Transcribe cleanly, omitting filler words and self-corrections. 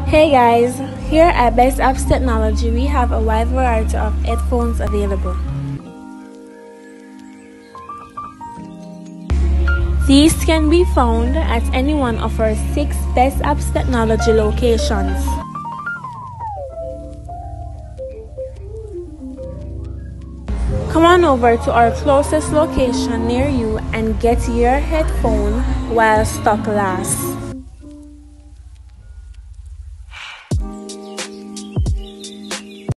Hey guys, here at Best Apps Technology we have a wide variety of headphones available. These can be found at any one of our 6 Best Apps Technology locations. Come on over to our closest location near you and get your headphone while stock lasts.